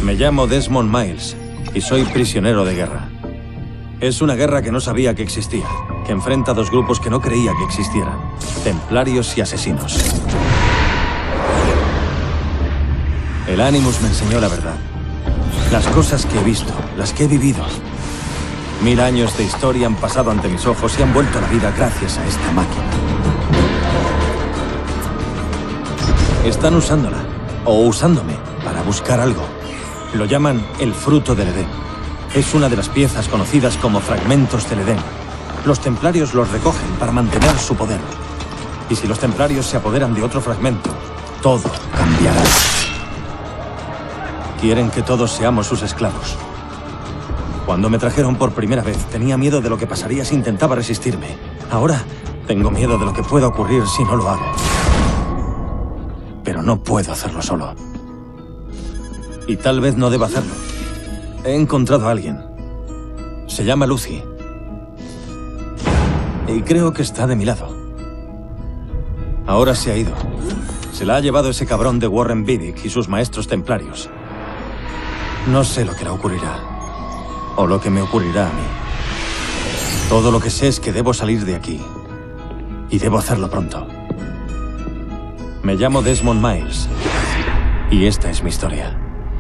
Me llamo Desmond Miles y soy prisionero de guerra. Es una guerra que no sabía que existía, que enfrenta a dos grupos que no creía que existieran: templarios y asesinos. El Animus me enseñó la verdad. Las cosas que he visto, las que he vivido. 1000 años de historia han pasado ante mis ojos y han vuelto a la vida gracias a esta máquina. Están usándola, o usándome, para buscar algo. Lo llaman el fruto del Edén. Es una de las piezas conocidas como fragmentos del Edén. Los templarios los recogen para mantener su poder. Y si los templarios se apoderan de otro fragmento, todo cambiará. Quieren que todos seamos sus esclavos. Cuando me trajeron por primera vez, tenía miedo de lo que pasaría si intentaba resistirme. Ahora, tengo miedo de lo que pueda ocurrir si no lo hago. Pero no puedo hacerlo solo. Y tal vez no deba hacerlo. He encontrado a alguien. Se llama Lucy. Y creo que está de mi lado. Ahora se ha ido. Se la ha llevado ese cabrón de Warren Vidic y sus maestros templarios. No sé lo que le ocurrirá. O lo que me ocurrirá a mí. Todo lo que sé es que debo salir de aquí. Y debo hacerlo pronto. Me llamo Desmond Miles. Y esta es mi historia.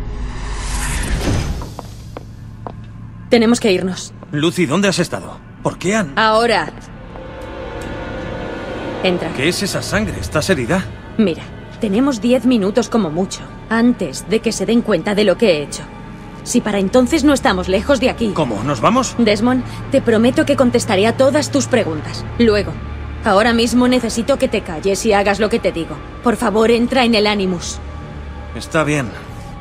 Tenemos que irnos. Lucy, ¿dónde has estado? ¿Por qué han...? Ahora. Entra. ¿Qué es esa sangre? ¿Estás herida? Mira, tenemos 10 minutos como mucho, antes de que se den cuenta de lo que he hecho. Si para entonces no estamos lejos de aquí... ¿Cómo? ¿Nos vamos? Desmond, te prometo que contestaré a todas tus preguntas. Luego. Ahora mismo necesito que te calles y hagas lo que te digo. Por favor, entra en el Animus. Está bien.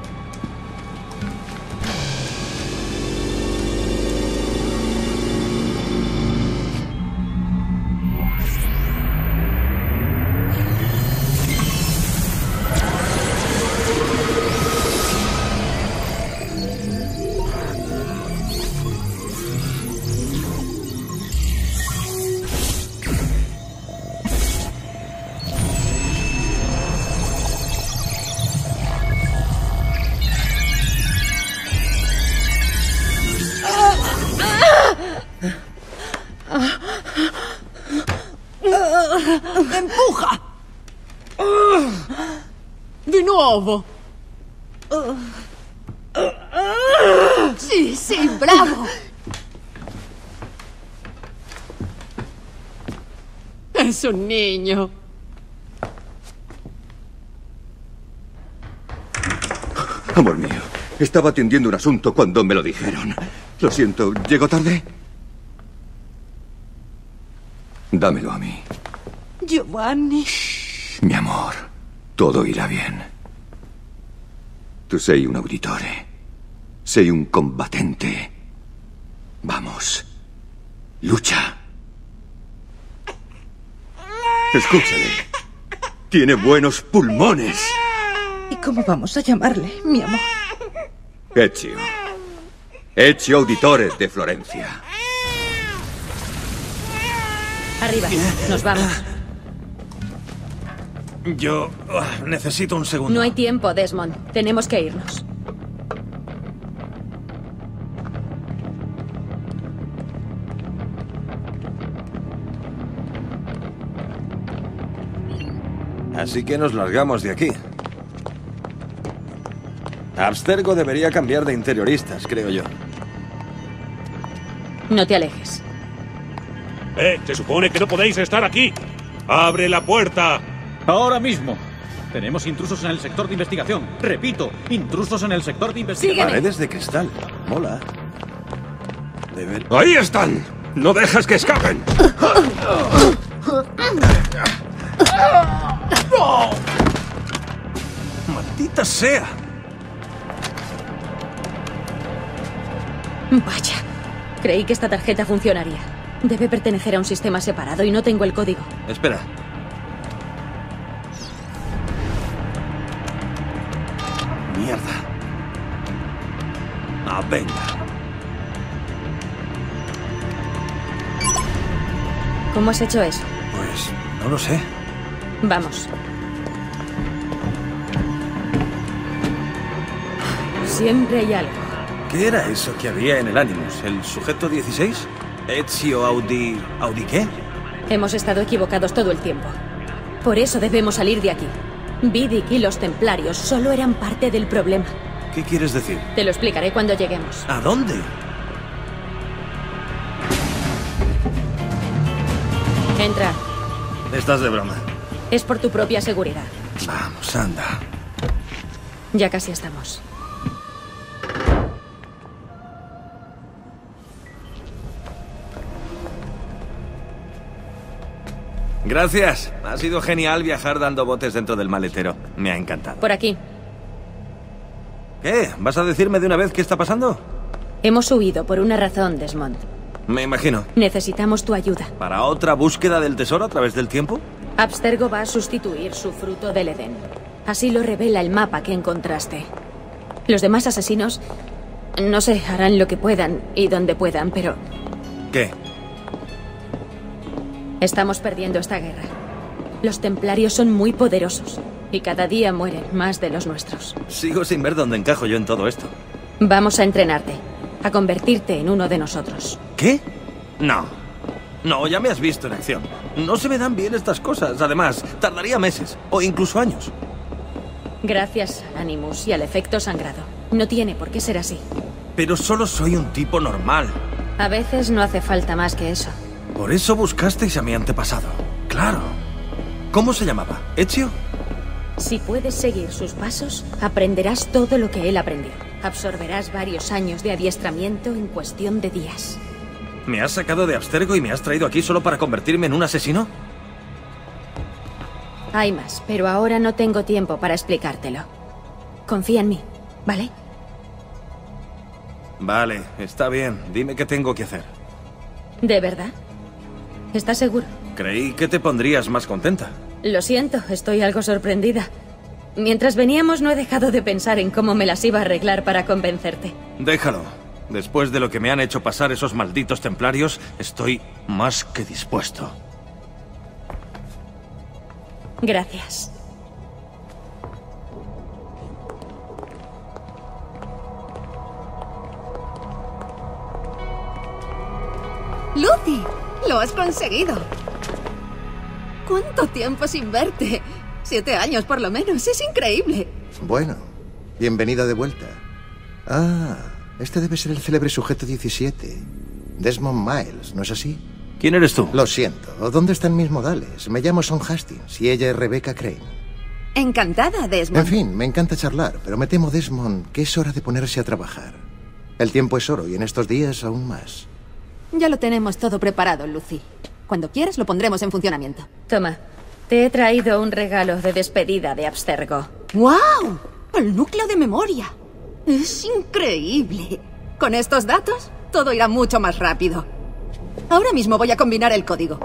¡Empuja! ¡De nuevo! ¡Sí, sí, bravo! Es un niño. Amor mío, estaba atendiendo un asunto cuando me lo dijeron. Lo siento, ¿llego tarde? Dámelo a mí. Giovanni. Mi amor, todo irá bien. Tu sei un auditore. Sei un combatente. Vamos. Lucha. Escúchale. Tiene buenos pulmones. ¿Y cómo vamos a llamarle, mi amor? Ezio. Ezio Auditore de Florencia. Arriba, nos vamos. Yo necesito un segundo. No hay tiempo, Desmond. Tenemos que irnos. Así que nos largamos de aquí. Abstergo debería cambiar de interioristas, creo yo. No te alejes. Se supone que no podéis estar aquí. ¡Abre la puerta! Ahora mismo. Tenemos intrusos en el sector de investigación. Repito, intrusos en el sector de investigación. Sígueme. Paredes de cristal. Mola. ¡Ahí están! ¡No dejas que escapen! ¡Maldita sea! Vaya. Creí que esta tarjeta funcionaría. Debe pertenecer a un sistema separado y no tengo el código. Espera. Mierda. Ah, venga. ¿Cómo has hecho eso? Pues no lo sé. Vamos. Siempre hay algo. ¿Qué era eso que había en el Animus? ¿El sujeto 16? ¿Ezio Audi... ¿Audi qué? Hemos estado equivocados todo el tiempo. Por eso debemos salir de aquí. Vidic y los templarios solo eran parte del problema. ¿Qué quieres decir? Te lo explicaré cuando lleguemos. ¿A dónde? Entra. Estás de broma. Es por tu propia seguridad. Vamos, anda. Ya casi estamos. Gracias. Ha sido genial viajar dando botes dentro del maletero. Me ha encantado. Por aquí. ¿Qué? ¿Vas a decirme de una vez qué está pasando? Hemos huido por una razón, Desmond. Me imagino. Necesitamos tu ayuda. ¿Para otra búsqueda del tesoro a través del tiempo? Abstergo va a sustituir su fruto del Edén. Así lo revela el mapa que encontraste. Los demás asesinos, no sé, harán lo que puedan y donde puedan, pero... ¿Qué? Estamos perdiendo esta guerra. Los templarios son muy poderosos y cada día mueren más de los nuestros. Sigo sin ver dónde encajo yo en todo esto. Vamos a entrenarte, a convertirte en uno de nosotros. ¿Qué? No. No, ya me has visto en acción. No se me dan bien estas cosas. Además, tardaría meses o incluso años. Gracias al Animus y al efecto sangrado. No tiene por qué ser así. Pero solo soy un tipo normal. A veces no hace falta más que eso. Por eso buscasteis a mi antepasado. Claro. ¿Cómo se llamaba? ¿Ezio? Si puedes seguir sus pasos, aprenderás todo lo que él aprendió. Absorberás varios años de adiestramiento en cuestión de días. ¿Me has sacado de Abstergo y me has traído aquí solo para convertirme en un asesino? Hay más, pero ahora no tengo tiempo para explicártelo. Confía en mí, ¿vale? Vale, está bien. Dime qué tengo que hacer. ¿De verdad? ¿Estás seguro? Creí que te pondrías más contenta. Lo siento, estoy algo sorprendida. Mientras veníamos no he dejado de pensar en cómo me las iba a arreglar para convencerte. Déjalo. Después de lo que me han hecho pasar esos malditos templarios, estoy más que dispuesto. Gracias. ¡Lucy! ¡Lo has conseguido! ¿Cuánto tiempo sin verte? 7 años por lo menos, es increíble. Bueno, bienvenida de vuelta. Ah, este debe ser el célebre sujeto 17. Desmond Miles, ¿no es así? ¿Quién eres tú? Lo siento, ¿dónde están mis modales? Me llamo Son Hastings y ella es Rebecca Crane. Encantada, Desmond. En fin, me encanta charlar, pero me temo, Desmond, que es hora de ponerse a trabajar. El tiempo es oro y en estos días aún más. Ya lo tenemos todo preparado, Lucy. Cuando quieras lo pondremos en funcionamiento. Toma, te he traído un regalo de despedida de Abstergo. ¡Guau! El núcleo de memoria. Es increíble. Con estos datos, todo irá mucho más rápido. Ahora mismo voy a combinar el código.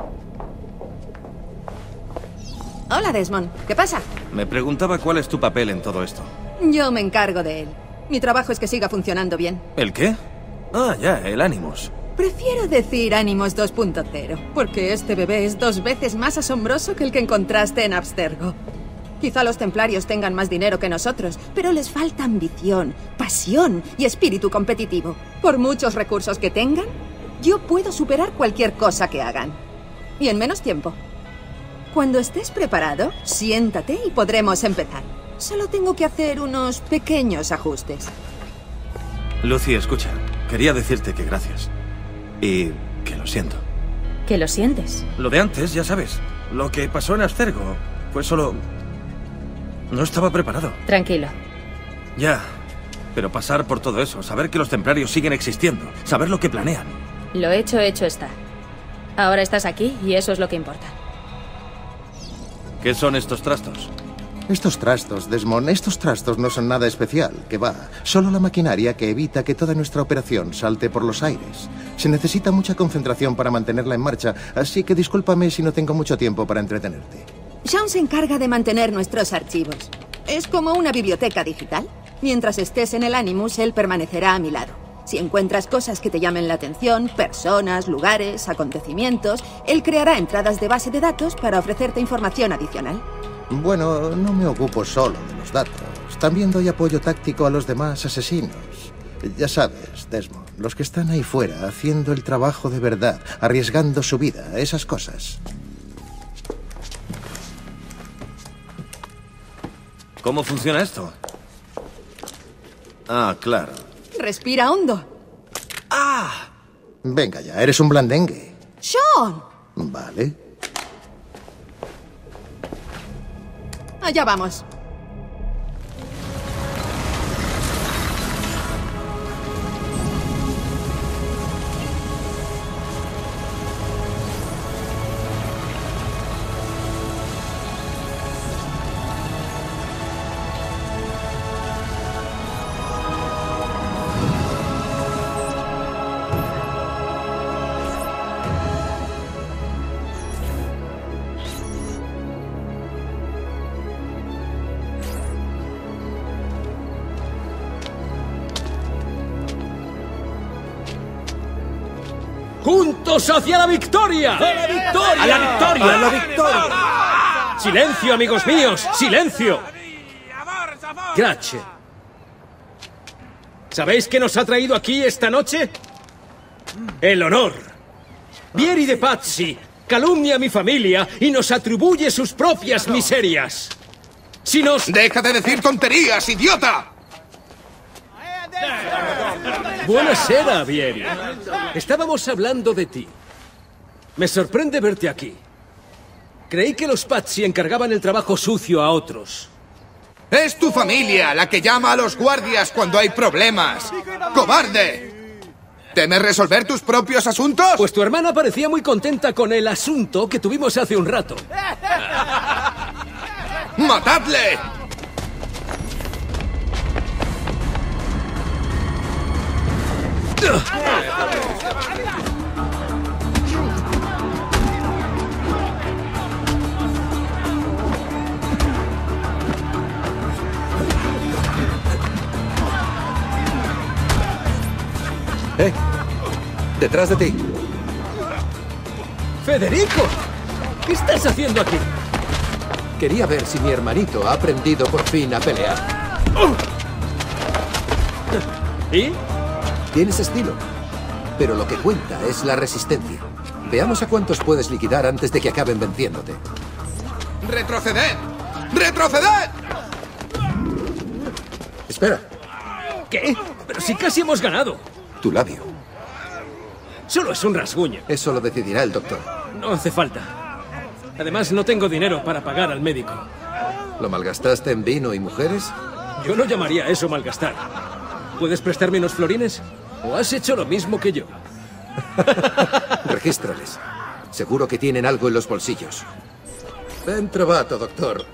Hola, Desmond. ¿Qué pasa? Me preguntaba cuál es tu papel en todo esto. Yo me encargo de él. Mi trabajo es que siga funcionando bien. ¿El qué? Ah, ya, el Animus. Prefiero decir Animus 2.0, porque este bebé es 2 veces más asombroso que el que encontraste en Abstergo. Quizá los templarios tengan más dinero que nosotros, pero les falta ambición, pasión y espíritu competitivo. Por muchos recursos que tengan, yo puedo superar cualquier cosa que hagan. Y en menos tiempo. Cuando estés preparado, siéntate y podremos empezar. Solo tengo que hacer unos pequeños ajustes. Lucy, escucha. Quería decirte que gracias. Y que lo siento. ¿Que lo sientes? Lo de antes, ya sabes. Lo que pasó en Abstergo fue solo... No estaba preparado. Tranquilo. Ya. Pero pasar por todo eso, saber que los templarios siguen existiendo, saber lo que planean. Lo hecho está. Ahora estás aquí y eso es lo que importa. ¿Qué son estos trastos? Estos trastos, Desmond, estos trastos no son nada especial, que va. Solo la maquinaria que evita que toda nuestra operación salte por los aires. Se necesita mucha concentración para mantenerla en marcha, así que discúlpame si no tengo mucho tiempo para entretenerte. Sean se encarga de mantener nuestros archivos. Es como una biblioteca digital. Mientras estés en el Animus, él permanecerá a mi lado. Si encuentras cosas que te llamen la atención, personas, lugares, acontecimientos, él creará entradas de base de datos para ofrecerte información adicional. Bueno, no me ocupo solo de los datos. también doy apoyo táctico a los demás asesinos. Ya sabes, Desmond, los que están ahí fuera haciendo el trabajo de verdad, arriesgando su vida, esas cosas. ¿Cómo funciona esto? Ah, claro. Respira hondo. ¡Ah! Venga ya, eres un blandengue. ¡Sean! Vale. Allá vamos. ¡Juntos hacia la victoria! ¡A la victoria! ¡A la victoria! ¡A la victoria! ¡Silencio, amigos míos! ¡Silencio! Grazie. ¿Sabéis qué nos ha traído aquí esta noche? El honor. Vieri de Pazzi calumnia a mi familia y nos atribuye sus propias miserias. Si nos... ¡Deja de decir tonterías, idiota! Buonasera, Vieri. Estábamos hablando de ti. Me sorprende verte aquí. Creí que los Pazzi encargaban el trabajo sucio a otros. Es tu familia la que llama a los guardias cuando hay problemas. ¡Cobarde! ¿Temes resolver tus propios asuntos? Pues tu hermana parecía muy contenta con el asunto que tuvimos hace un rato. ¡Matadle! Detrás de ti. ¡Federico! ¿Qué estás haciendo aquí? Quería ver si mi hermanito ha aprendido por fin a pelear. ¿Y? Tienes estilo, pero lo que cuenta es la resistencia. Veamos a cuántos puedes liquidar antes de que acaben venciéndote. ¡Retroceded! ¡Retroceded! Espera. ¿Qué? Pero si casi hemos ganado. Tu labio. Solo es un rasguño. Eso lo decidirá el doctor. No hace falta. Además, no tengo dinero para pagar al médico. ¿Lo malgastaste en vino y mujeres? Yo no llamaría eso malgastar. ¿Puedes prestarme unos florines? ¿O has hecho lo mismo que yo? Regístrales. Seguro que tienen algo en los bolsillos. Ben trovato, doctor.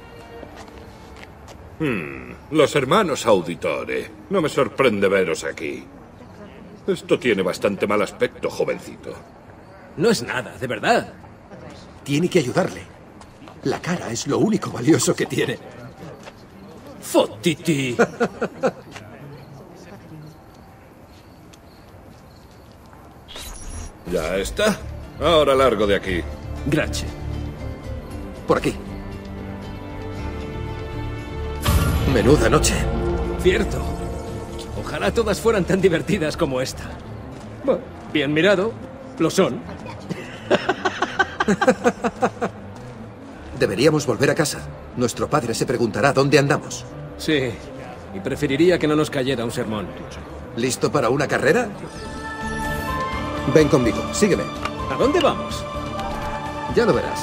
Los hermanos Auditore. No me sorprende veros aquí. Esto tiene bastante mal aspecto, jovencito. No es nada, de verdad. Tiene que ayudarle. La cara es lo único valioso que tiene. ¡Fottiti! ¿Ya está? Ahora largo de aquí. Gracias. Por aquí. Menuda noche. Cierto. Ojalá todas fueran tan divertidas como esta. Bueno, bien mirado. Lo son. Deberíamos volver a casa. Nuestro padre se preguntará dónde andamos. Sí. Y preferiría que no nos cayera un sermón. ¿Listo para una carrera? Ven conmigo, sígueme. ¿A dónde vamos? Ya lo verás.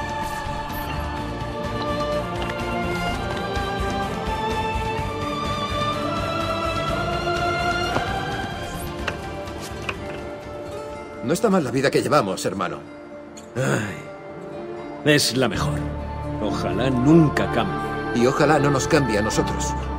No está mal la vida que llevamos, hermano. Ay, es la mejor. Ojalá nunca cambie. Y ojalá no nos cambie a nosotros.